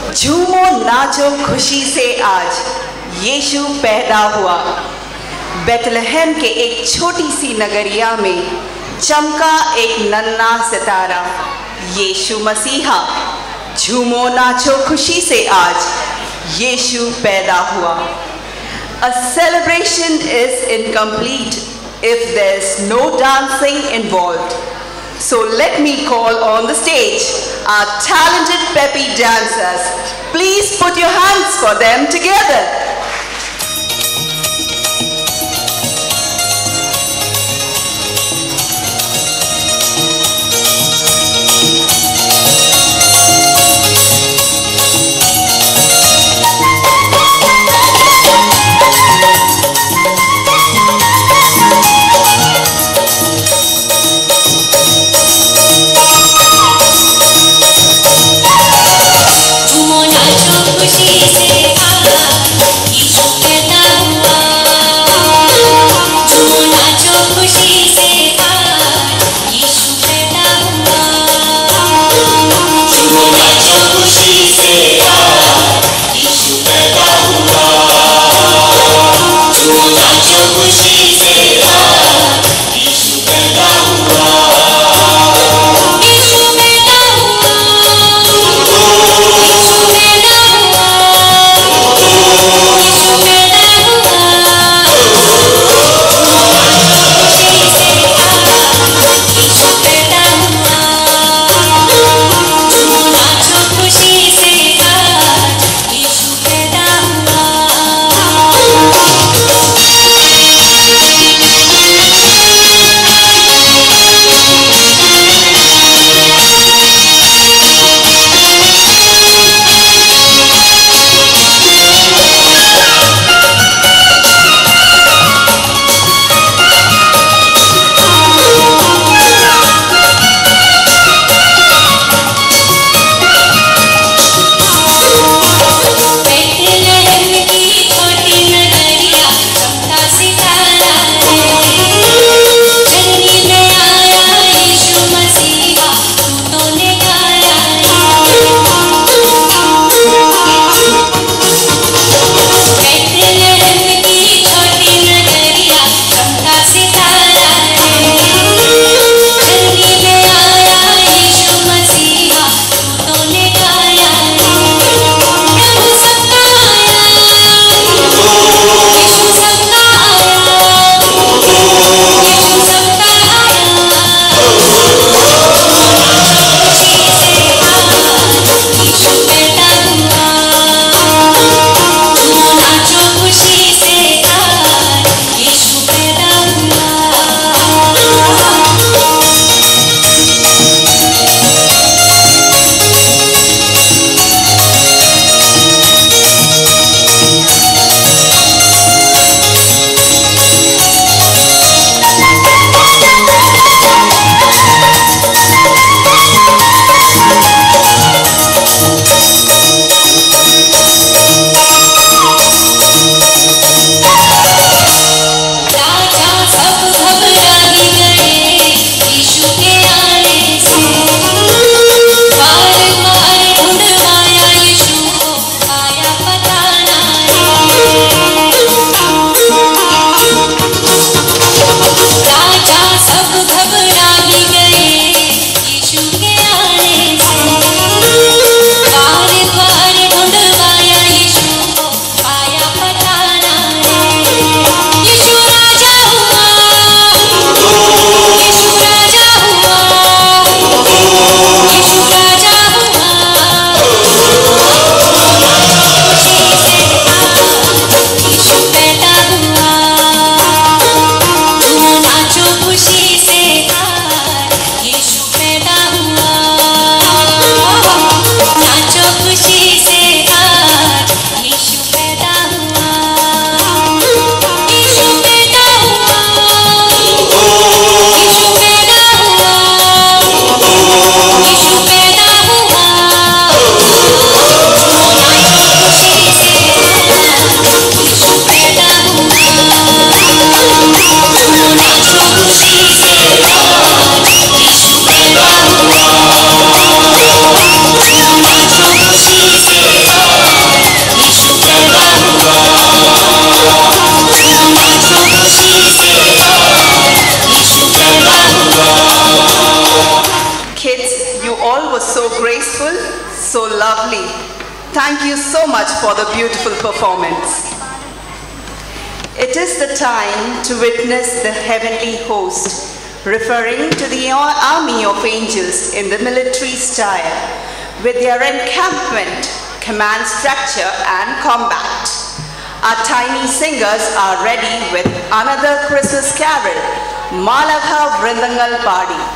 झूमो नाचो खुशी से आज यीशु पैदा हुआ। बेथलेहम के एक छोटी सी नगरिया में चमका एक नन्हा सितारा, यीशु मसीहा। झूमो नाचो खुशी से आज यीशु पैदा हुआ। A celebration is incomplete if there's no dancing involved. So let me call on the stage our talented peppy dancers. Please put your hands for them together. खुशी से आज so lovely. Thank you so much for the beautiful performance. It is the time to witness the heavenly host, referring to the army of angels in the military style, with their encampment, command structure, and combat. Our tiny singers are ready with another Christmas carol, Malakha Vrindangal Padi.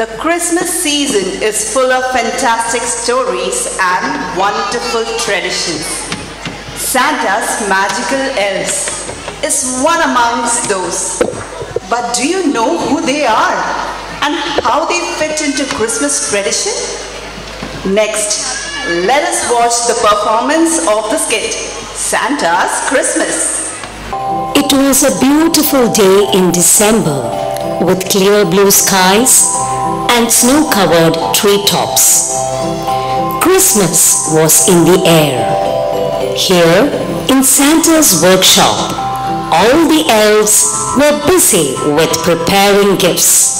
The Christmas season is full of fantastic stories and wonderful traditions. Santa's magical elves is one amongst those. But do you know who they are and how they fit into Christmas tradition? Next, let us watch the performance of the skit, Santa's Christmas. It was a beautiful day in December with clear blue skies and snow-covered treetops. Christmas was in the air. Here in Santa's workshop, all the elves were busy with preparing gifts.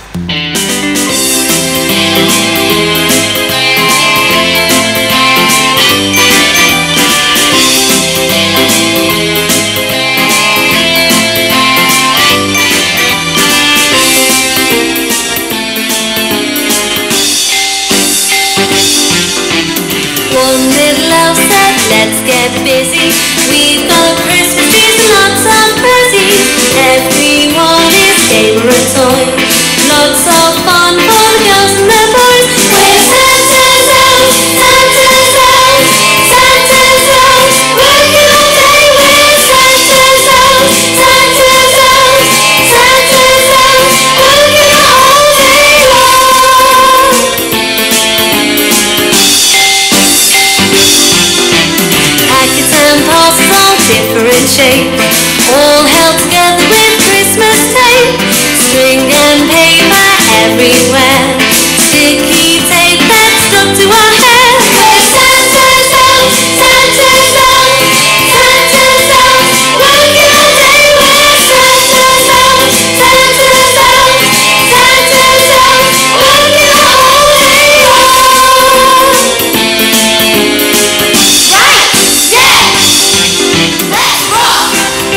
Let's get busy. We've got Christmas trees and lots of presents. Everyone is favorite toy. Lots of fun for the girls and the boys. We're Santa's elves, Santa's elves, Santa's elves. Working all day, we're Santa's elves, Santa's elves, Santa's elves. Working all day long. Packets and parcels all different shape, all held together with Christmas tape. String and paper everywhere, sticky tape that's stuck to our hair. We're Santa's elves, Santa's elves, Santa's elves. Working all day, we're Santa's elves, Santa's elves, Santa's elves. Working all day long. Right, yeah, let's rock.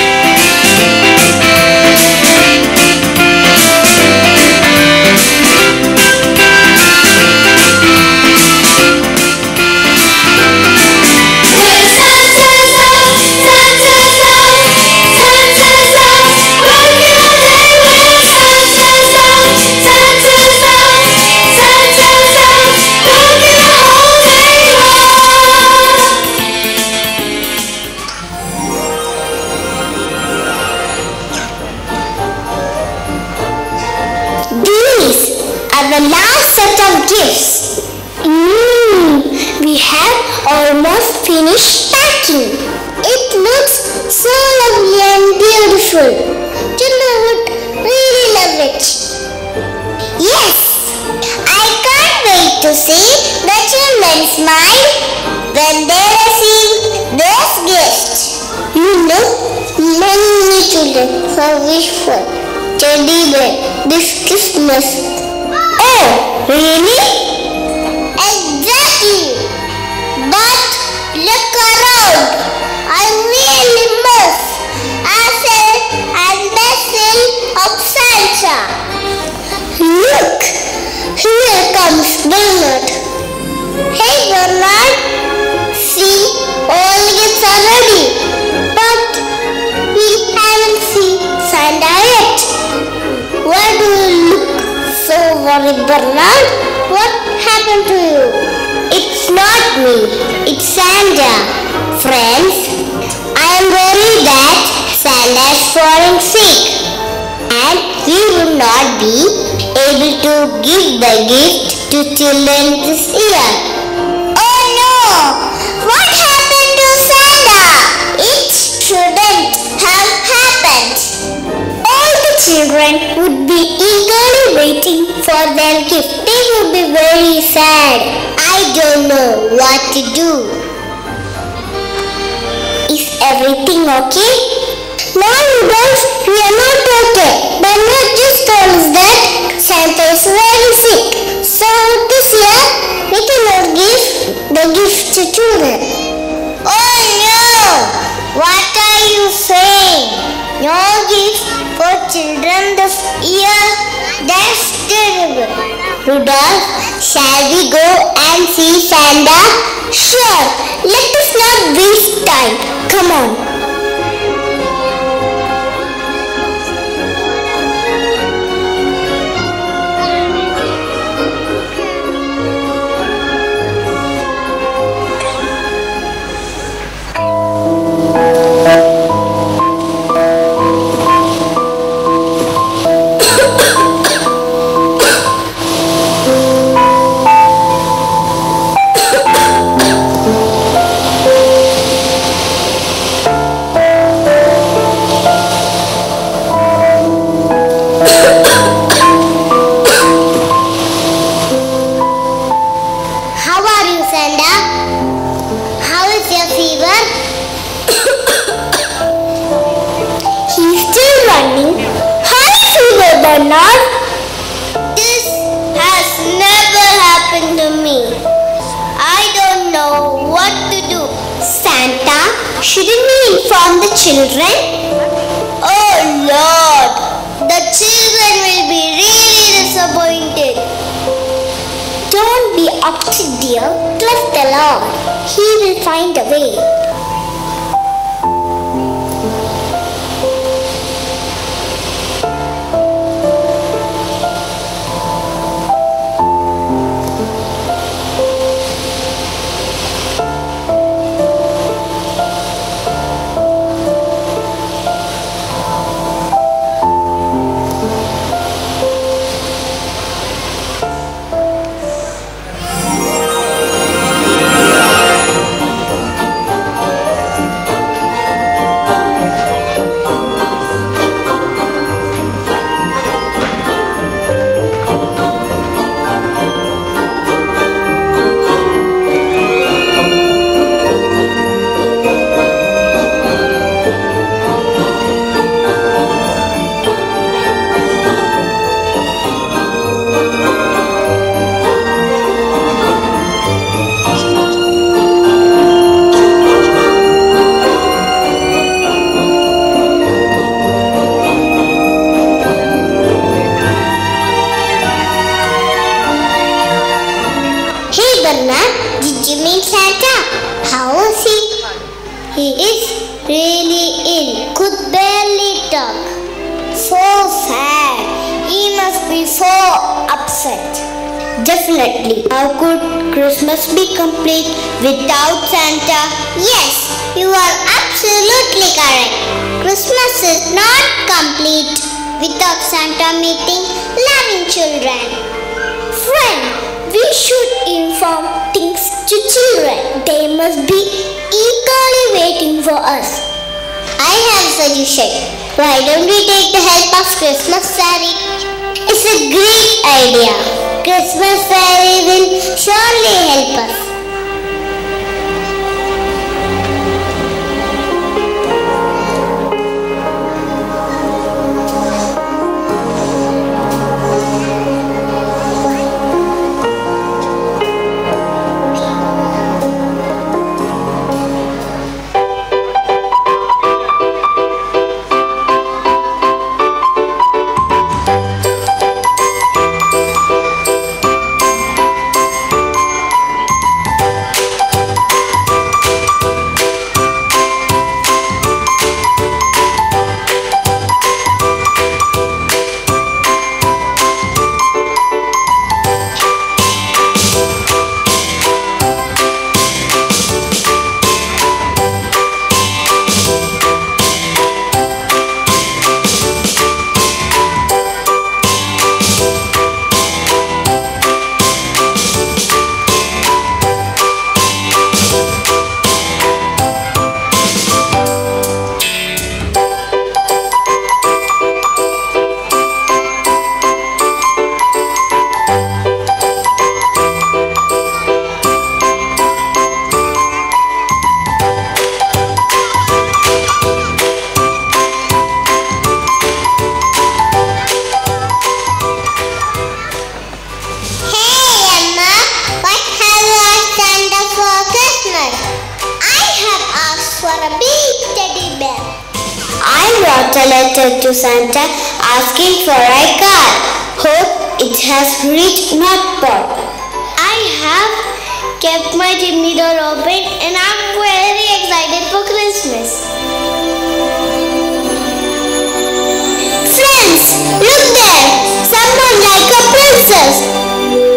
We're Santa's elves, Santa's elves, Santa's elves. Working all day, we're Santa's elves, Santa's elves, Santa's elves. Working all day long. These are the last set of gifts. We have almost finished packing. It looks so lovely and beautiful. Children would really love it. Yes, I can't wait to see the children smile when they receive this gift. You know, many children have wished for teddy bear this Christmas. Oh, really? Exactly. But look around. I really miss Asel and Basil of Santa. Look, here comes Bernard. Hey Bernard, see, all gifts are ready. But we haven't seen Santa yet. Why do you look so worried, Bernard? What happened to you? It's not me, it's Santa. Friends, I am worried that Santa is falling sick and he will not be able to give the gift to children this year. Oh no! What happened to Santa? It shouldn't have happened. All the children would be eagerly waiting for their gift. They would be very sad. I don't know what to do. Is everything okay? No, Rudolph, we are not okay. Bernard just told us that Santa is very sick. So this year, we cannot give the gift to children. Oh no! What are you saying? No gift for children this year? That's terrible. Rudolph, shall we go and see Santa? Sure, let us not waste time. Come on. Shouldn't we inform the children? Oh Lord, the children will be really disappointed. Don't be upset, dear. Trust the Lord. He will find a way. Did you meet Santa? How is he? He is really ill. Could barely talk. So sad. He must be so upset. Definitely. How could Christmas be complete without Santa? Yes, you are absolutely correct. Christmas is not complete without Santa meeting loving children. Friend, we should inform things to children. They must be eagerly waiting for us. I have a suggestion. Why don't we take the help of Christmas fairy? It's a great idea. Christmas fairy will surely help us. A letter to Santa asking for a car. Hope it has reached North Pole. I have kept my chimney door open and I'm very excited for Christmas. Friends, look there! Someone like a princess!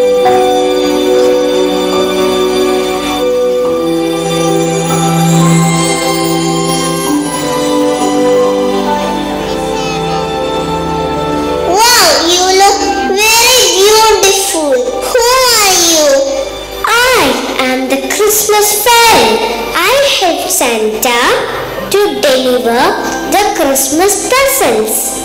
Christmas fairy. I help Santa to deliver the Christmas presents.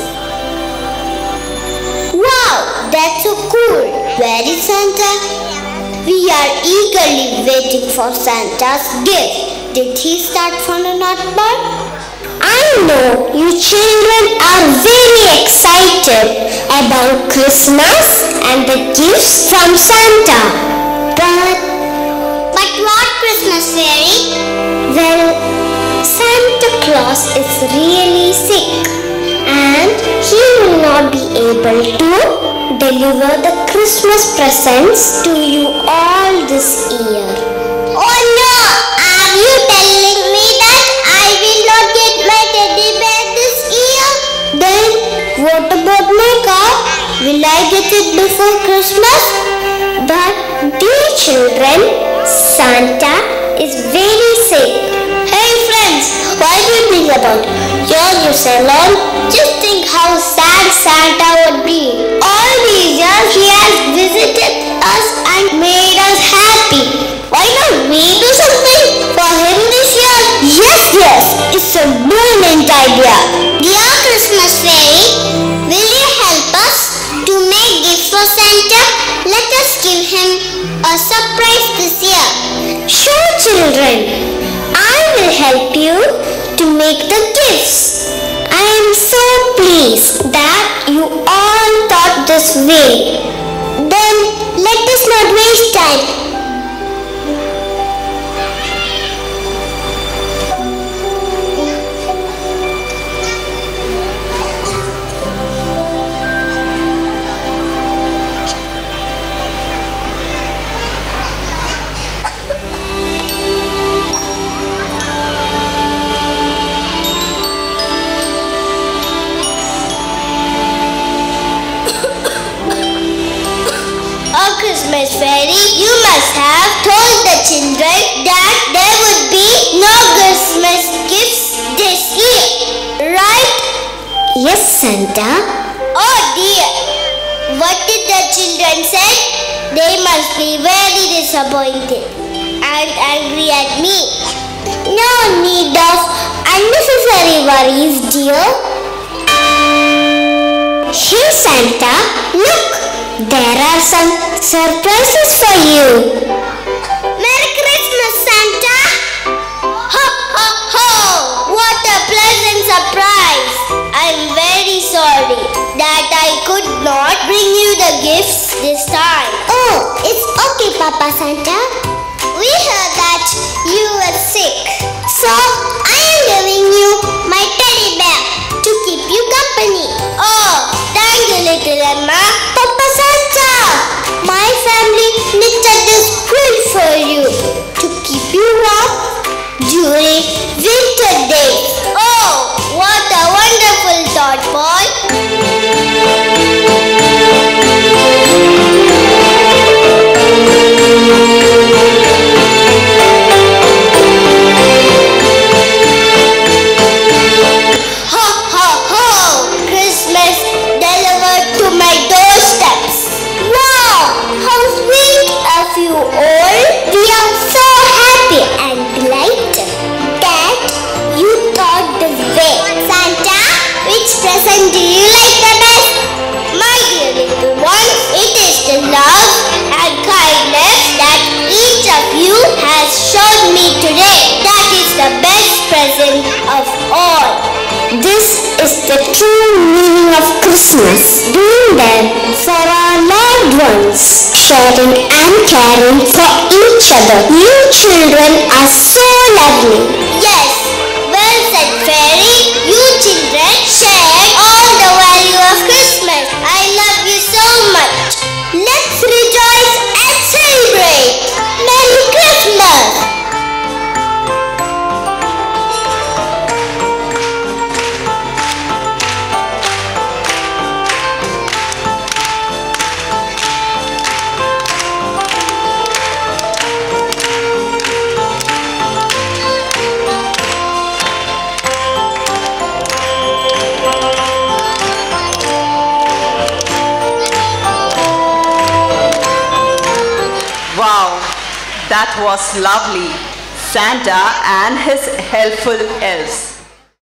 Wow, that's so cool. Where is Santa? We are eagerly waiting for Santa's gift. Did he start from the North Pole? I know you children are very excited about Christmas and the gifts from Santa. But what Christmas fairy? Well, Santa Claus is really sick and he will not be able to deliver the Christmas presents to you all this year. Oh no! Are you telling me that I will not get my teddy bear this year? Then what about my car? Will I get it before Christmas? But dear children, Santa is very sick. Hey friends, what do you think about your new salon? Just think how sad Santa would be. All these years he has visited us and made us happy. Why not we do something for him this year? Yes, it's a brilliant idea. Dear Christmas Fairy, will you help us to make gifts for Santa? Let us give him a surprise this year. Sure children, I will help you to make the gifts. I am so pleased that you all thought this way. Then let us not waste time. Christmas Fairy, you must have told the children that there would be no Christmas gifts this year, right? Yes, Santa. Oh dear, what did the children say? They must be very disappointed and angry at me. No need of unnecessary worries, dear. Hey Santa, look! There are some surprises for you. Merry Christmas, Santa! Ho, ho, ho! What a pleasant surprise! I'm very sorry that I could not bring you the gifts this time. Oh, it's okay, Papa Santa. We heard that you were sick. So, I am giving you my teddy bear to keep you company. Oh, thank you, little Emma. Papa Santa, my family knitted this quilt for you to keep you warm during winter days. Oh, what a wonderful thought, boy. Present do you like the best? My dear little ones, it is the love and kindness that each of you has shown me today. That is the best present of all. This is the true meaning of Christmas. Being there for our loved ones, sharing and caring for each other. You children are so lovely. Yes, well said, Fairy. You children share all the value of Christmas. I love you so much. Let's rejoice and celebrate. Merry Christmas! Wow, that was lovely. Santa and his helpful elves.